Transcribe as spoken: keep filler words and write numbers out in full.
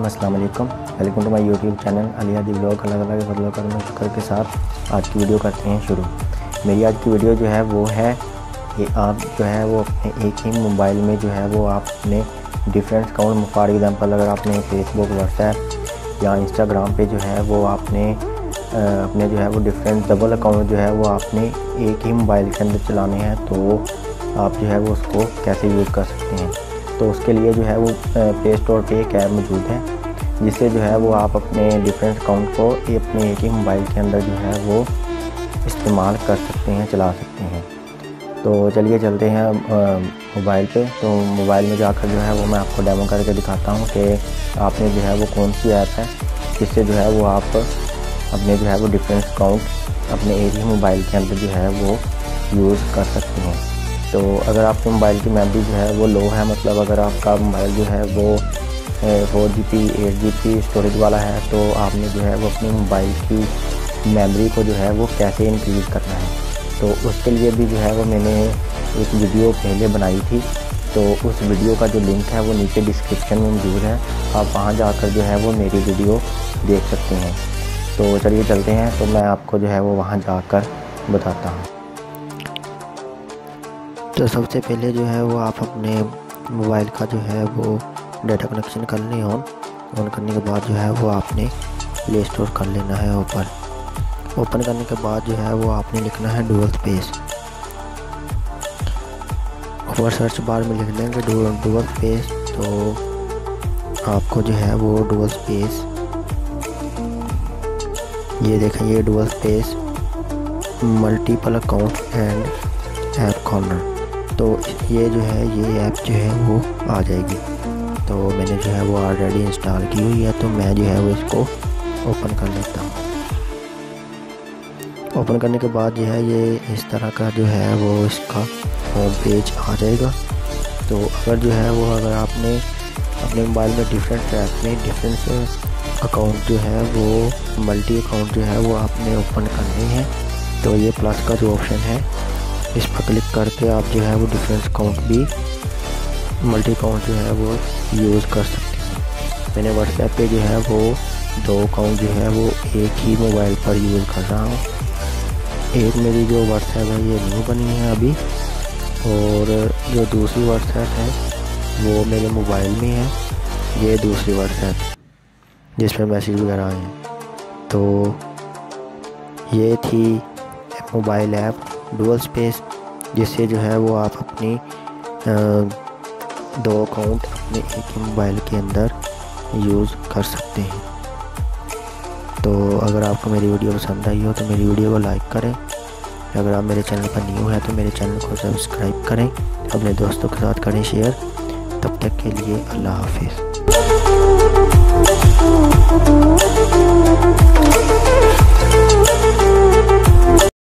रहीम, अस्सलाम वालेकुम। Welcome to my YouTube channel Ali Hadi vlog. अलग अलग फजल करम शुक्र के साथ आज की वीडियो करते हैं शुरू। मेरी आज की वीडियो जो है वो है कि आप जो है वो अपने एक ही मोबाइल में जो है वो आप अपने डिफरेंट अकाउंट, फॉर एग्जांपल अगर आपने फेसबुक, व्हाट्सएप या इंस्टाग्राम पे जो है वो आपने अपने जो है वो डिफरेंट डबल अकाउंट जो है वो आपने एक ही मोबाइल के अंदर चलाने हैं, तो आप जो है वो उसको कैसे यूज़ कर सकते हैं। तो उसके लिए जो है वो प्ले स्टोर पे एक ऐप मौजूद है जिससे जो है वो आप अपने डिफरेंट अकाउंट को अपने एक ही मोबाइल के अंदर जो है वो इस्तेमाल कर सकते हैं, चला सकते हैं। तो चलिए चलते हैं मोबाइल पे। तो मोबाइल में जाकर जो है वो मैं आपको डेमो करके दिखाता हूँ कि आपने जो है वो कौन सी ऐप है जिससे जो है वो आप अपने जो है वो डिफरेंट अकाउंट अपने एक ही मोबाइल के अंदर जो है वो यूज़ कर सकते हैं। तो अगर आपके मोबाइल की मेमोरी जो है वो लो है, मतलब अगर आपका मोबाइल जो है वो four G B eight G B storage वाला है, तो आपने जो है वो अपने मोबाइल की मेमोरी को जो है वो कैसे इंक्रीज़ करना है। तो उसके लिए भी जो है वो मैंने एक वीडियो पहले बनाई थी, तो उस वीडियो का जो लिंक है वो नीचे डिस्क्रिप्शन में मौजूद है। आप वहां जाकर जो है वो मेरी वीडियो देख सकते हैं। तो चलिए चलते हैं, तो मैं आपको जो है वो वहां जाकर बताता हूँ। तो सबसे पहले जो है वो आप अपने मोबाइल का जो है वो डाटा कनेक्शन कर लें ऑन ऑन करने के बाद जो है वो आपने प्ले स्टोर कर लेना है ओपन ओपन करने के बाद जो है वो आपने लिखना है डुअल स्पेस। ऊपर सर्च बार में लिख लेंगे डुअल स्पेस, तो आपको जो है वो डुअल स्पेस, ये देखें, ये dual space multiple account and app corner, तो ये जो है ये ऐप जो है वो आ जाएगी। तो मैंने जो है वो ऑलरेडी इंस्टॉल की हुई है, तो मैं जो है वो इसको ओपन कर लेता हूँ। ओपन करने के बाद जो है ये इस तरह का जो है वो इसका होम पेज आ जाएगा। तो अगर जो है वो अगर आपने अपने मोबाइल में डिफरेंट ऐप में डिफरेंट अकाउंट जो है वो मल्टी अकाउंट जो है वो आपने ओपन करने हैं, तो ये प्लस का जो ऑप्शन है इस पर क्लिक करके आप जो है वो डिफरेंट अकाउंट भी, मल्टी अकाउंट जो है वो यूज़ कर सकते हैं। मैंने व्हाट्सएप पे जो है वो दो अकाउंट जो है वो एक ही मोबाइल पर यूज़ कर रहा हूँ। एक मेरी जो व्हाट्सएप है ये न्यू बनी है अभी, और जो दूसरी व्हाट्सएप है वो मेरे मोबाइल में है, ये दूसरी व्हाट्सएप जिसमें मैसेज वगैरह आए हैं। तो ये थी मोबाइल ऐप डुअल स्पेस, जिससे जो है वो आप अपनी दो अकाउंट अपने एक ही मोबाइल के अंदर यूज़ कर सकते हैं। तो अगर आपको मेरी वीडियो पसंद आई हो तो मेरी वीडियो को लाइक करें। अगर आप मेरे चैनल पर न्यू हैं तो मेरे चैनल को सब्सक्राइब करें, अपने दोस्तों के साथ करें शेयर। तब तक के लिए अल्लाह हाफिज़।